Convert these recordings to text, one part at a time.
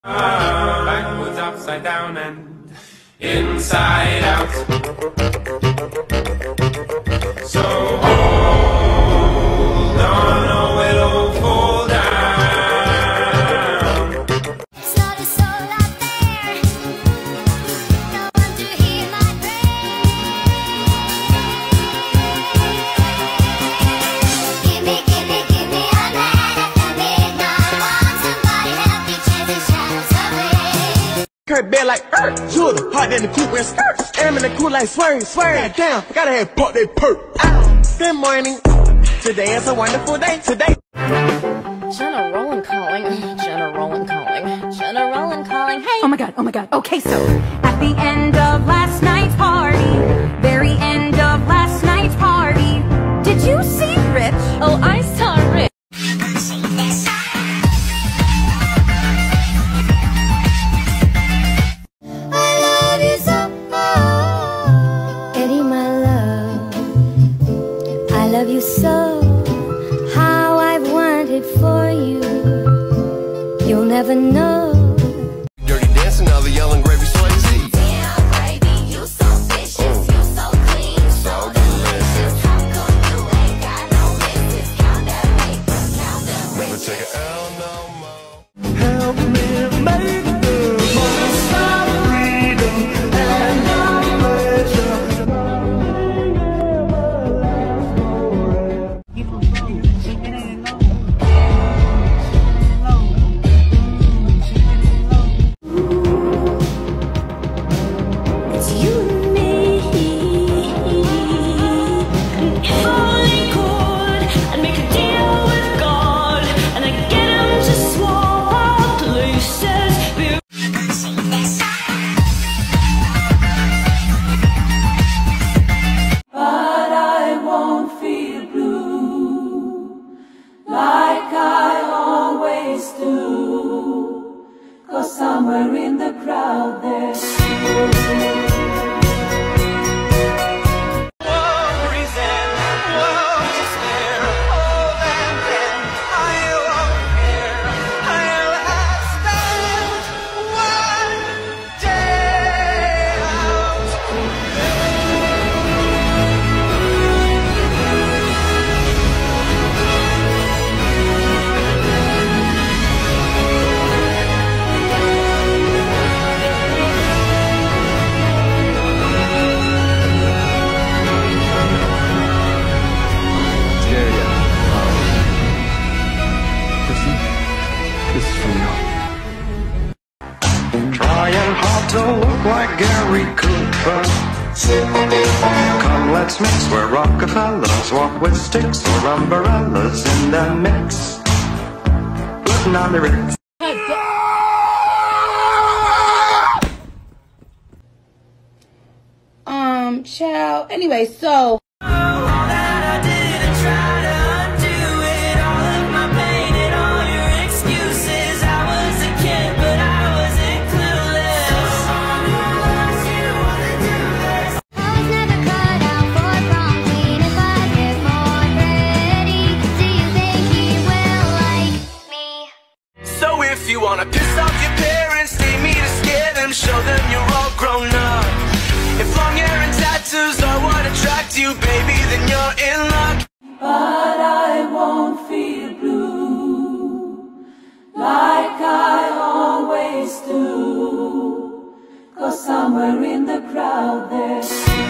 Backwards, upside down, and inside out. So hold on or it'll fall down. It's not a soul out there, no one to hear my prayer. Give me a light at the midnight. Want somebody help me chase the shadows away. Kurt bed like Judah, hot in the coupe and skirt. Am in the coupe like swerve. Goddamn, gotta have pop that perk. Good morning. Today is a wonderful day. Today. Jenna Rowland calling. Jenna Rowland calling. Jenna Rowland calling. Hey! Oh my god, oh my god. Okay, so at the end of last night's party, very end of last night's party, did you see Rich? Oh, I saw Rich. I love you so, Eddie, my love. I love you so. How I've wanted for you. You'll never know. Dirty dancing, now the yelling gravy Swayze. Damn, baby, you so vicious, you so clean, so delicious. How come you ain't got no misses? Count that paper, count that Never wages. take an L no more. Help me make the most of freedom and pleasure. It's you and me. Falling cold, I'd make a deal with God, and I'd get him to swap our places. But I won't feel blue like I always do, 'cause somewhere in the crowd there's This is for you. Trying hard to look like Gary Cooper. Come, let's mix where Rockefellers walk with sticks or umbrellas in the mix. Putting on the Ritz. Child. Anyway, so. I was never cut out for prom queen. If I get more pretty, do you think he will like me? So if you wanna piss off your parents, take me to scare them, show them you're all grown up. If long hair and tattoos are what attract you, baby, then you're in luck. but I won't feel blue like I always do, 'cause somewhere in the crowd there's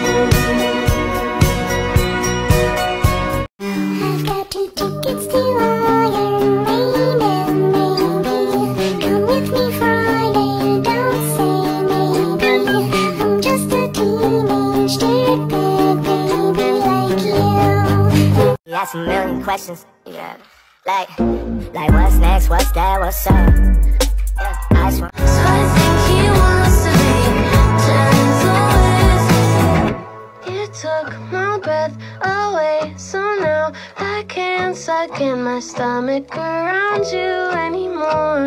I've got 2 tickets to Iron Maiden, baby. Come with me Friday, don't say maybe. I'm just a teenage dirtbag baby like you. You ask a million questions, yeah. Like what's next, what's that, what's up? Yeah, I just want. So I think he wants to be gentle with. You took my breath away, so now I can't suck in my stomach around you anymore.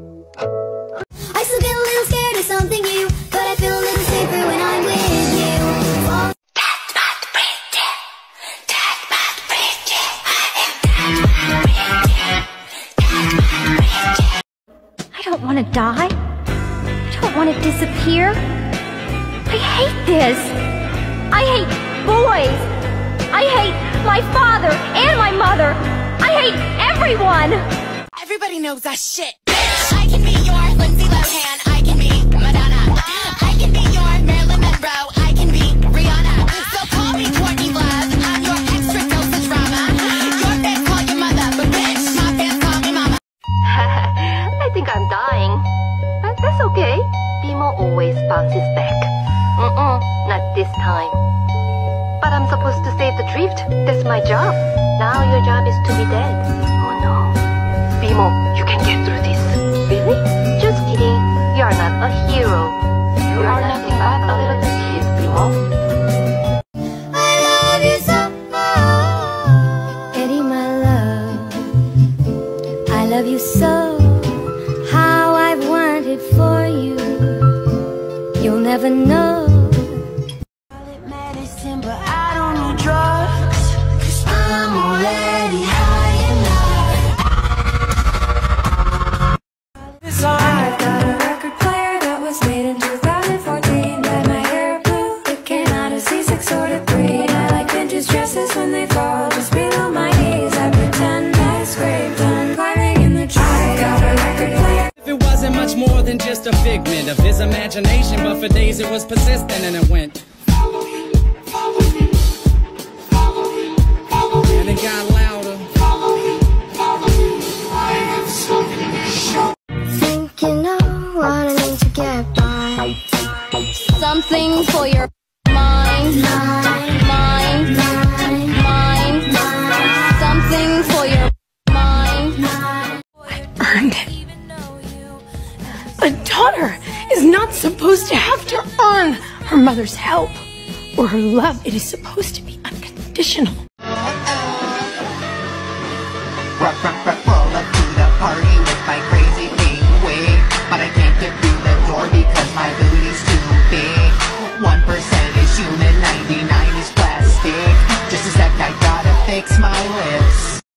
I still get a little scared of something new, but I feel a little safer when I'm with you. I don't want to die. I don't want to disappear. I hate this. I hate boys. I hate my father and my mother. I hate everyone. Everybody knows that shit. I can be your Lindsay Lohan. I can be Madonna. I can be your Marilyn Monroe. I can be Rihanna. So call me Courtney Love. I'm your extra dose of drama. Your fans call your mother, but bitch, my fans call me mama. I think I'm dying. But that's okay. Bimo always bounces back. Not this time. But I'm supposed to save the drift. That's my job. Now your job is to be dead. Oh no. Bimo, you can get through this. Really? Just kidding. You are not a hero. You are nothing but a little kid, Bimo. I love you so. Eddie, my love. I love you so. How I've wanted for you. You'll never know. Medicine, but I don't need drugs. 'Cause I'm already high enough. I've got a record player that was made in 2014. Dyed my hair blue, it came out of C6 or to 3. I like vintage dresses when they fall just below my knees. I pretend I scraped on climbing in the tree. I've got a record player. If it wasn't much more than just a figment of his imagination, but for days it was persistent and it went. And it got louder. Think you know what I need to get by. Something for your mind. Something for your mind. Earned it. A daughter is not supposed to have to earn her mother's help or her love. It is supposed to be unconditional.